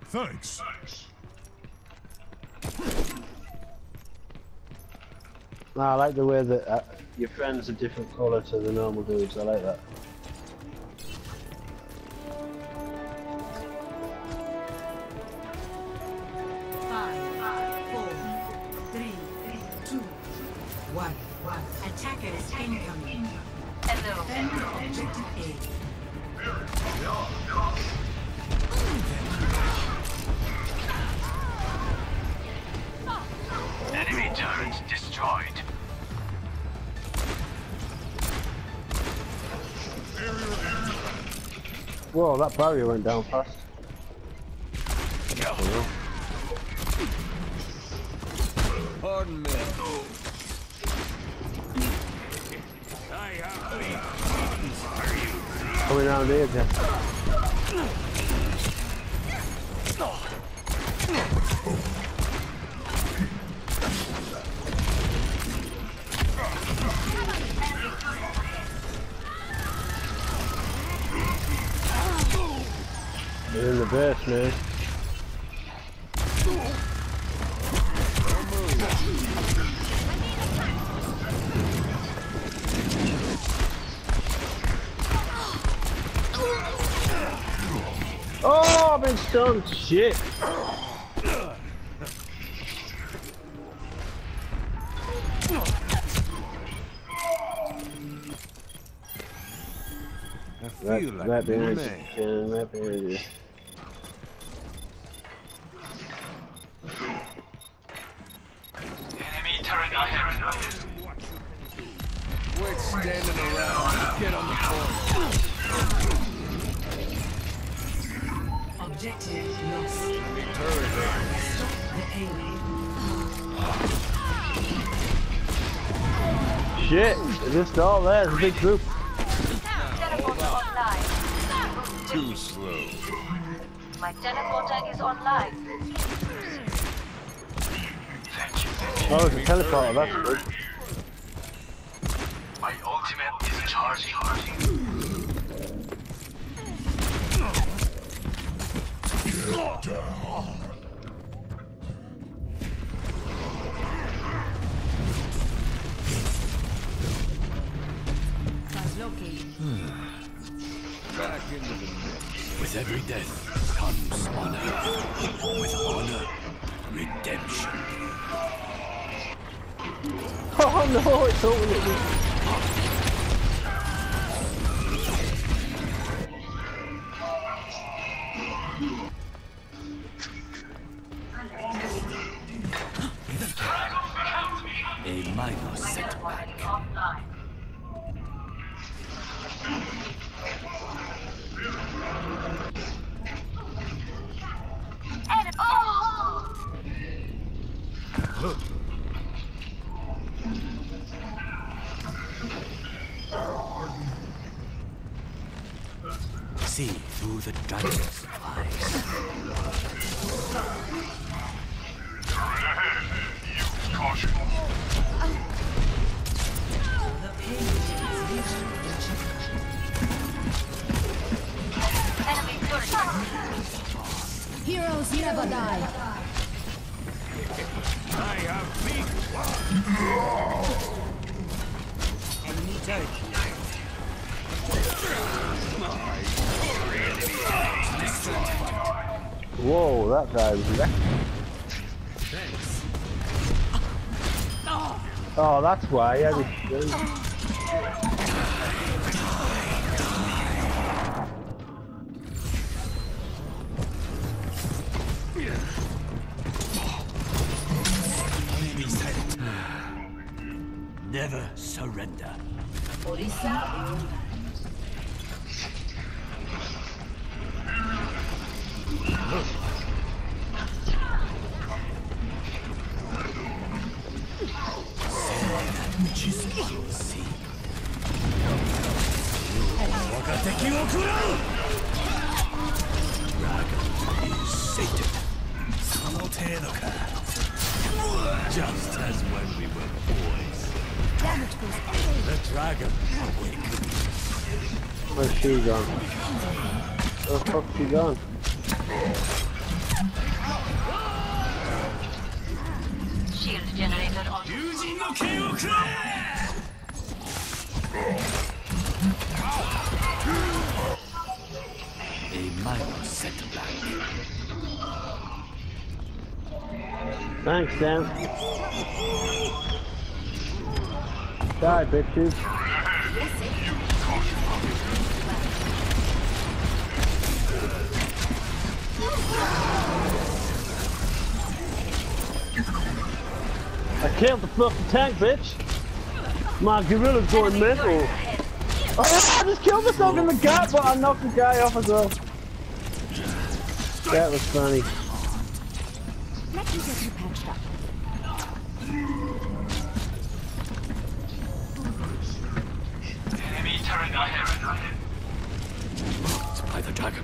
Thanks. No, I like the way that your friend's a different colour to the normal dudes. I like that. Attackers incoming. Hello. Objective A. Enemy turret destroyed. Whoa, that barrier went down fast. Pardon me. Coming around here, Jeff. They're in the base, man. Oh, I've been stunned. Shit. I feel like That behind man. you. That behind you. Enemy turret ahead. Quit standing around. Get on the phone. Objective lost. Turret there. The A. Shit. They're just all there. It's a big group. Teleporter online. Too slow. My teleporter is online. Oh, it's a teleporter. That's good. My ultimate is charging. Back into the mix. With every death comes honor. With honor, redemption. Oh no, it's opening at me. A minor setback. See through the dragon's eyes. Use caution. The page is reached. Enemy turret. Heroes never die. I have big enemy turret. Whoa, that guy was wrecked. Thanks. Oh, that's why. Yeah, Never surrender. Just as when we were boys. The dragon awakened. where's she gone? Where the fuck's she gone? A minor setback. Thanks, Dan. Die, bitches. I killed the fucking tank, bitch. My gorilla's going mental. Oh, I just killed myself in the gut, but I knocked the guy off as well. That was funny. Let me get you patched up. Enemy turret ahead. By the dragon.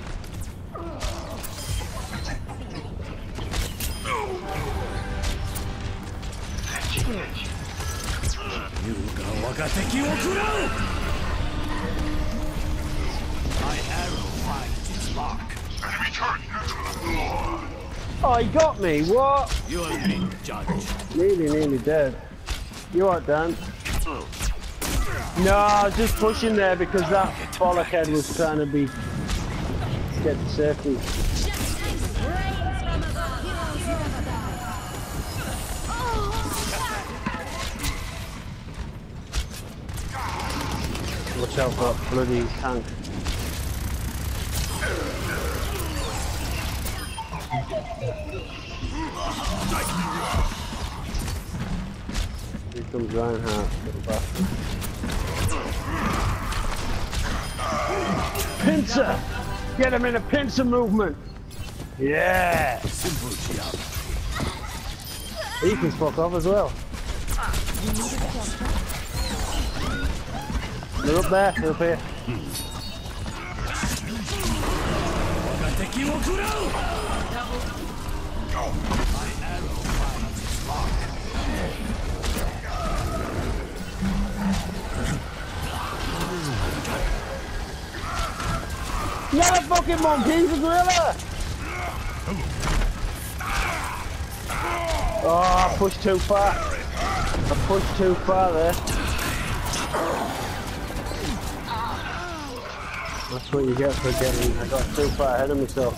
My arrow finds its mark. Enemy turret neutral. Oh, he got me. What? You are being judged. Nearly dead. You are done. No, I was just pushing there because that bollockhead was trying to get to safety. Watch out for that bloody tank. Here comes Reinhardt, little bastard. Pincer! Get him in a pincer movement! Yeah! Simple job. He can fuck off as well. They're up there, they're up here. Yeah, the fucking monkey, he's a gorilla! Oh, I pushed too far. I pushed too far there. That's what you get for getting. I got too far ahead of myself.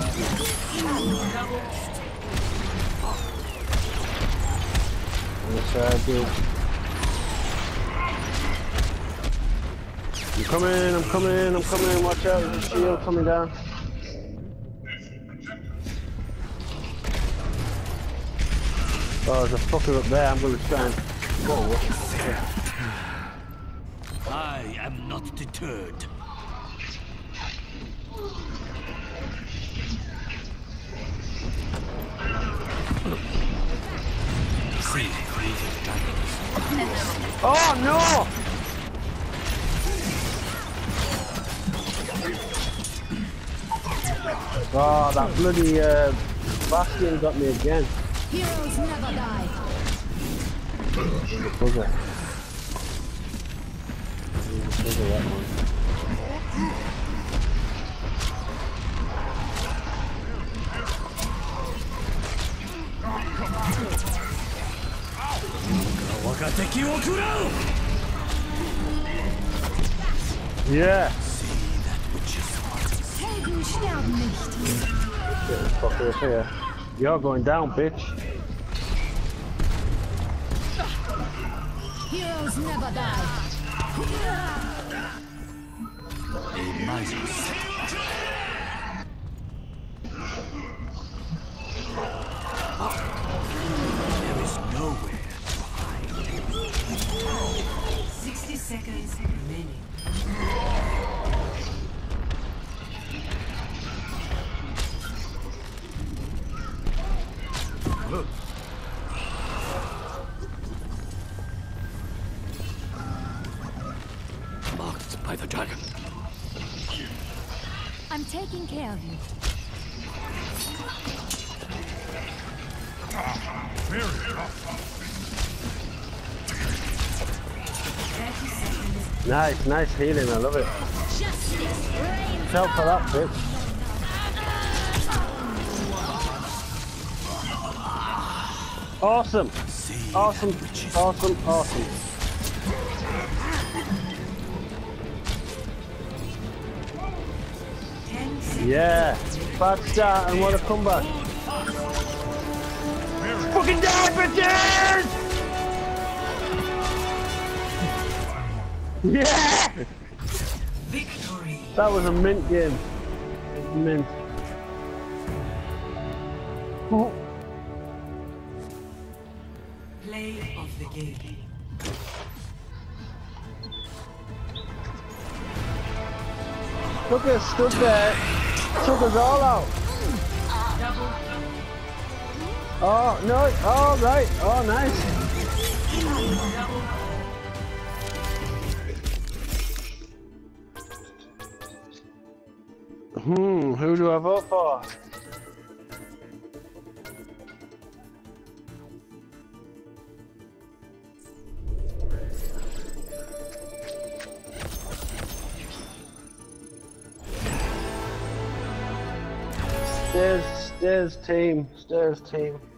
That's what I do. I'm coming. Watch out, there's a shield coming down. Oh, there's a fucker up there. I'm going to try and... Whoa. I am not deterred. Oh no! Oh, that bloody Bastion got me again. Heroes never die. Bugger. Bugger that one. Yeah. Helden sterben nicht. Get this fucker up here. You're going down, bitch. Heroes never die. A miser set. There is nowhere to hide. 60 seconds remaining. Marked by the dragon. I'm taking care of you. Nice healing, I love it. Help for that bitch. Awesome. Awesome. Awesome. Awesome. Yeah. Bad start and what a comeback. Fucking die, bitches! Yeah! Victory. That was a mint game. Mint. Oh. Play of the game. Look at us stood there. Took us all out. Oh, no. Oh, right. Oh, nice. Who do I vote for? Stairs team.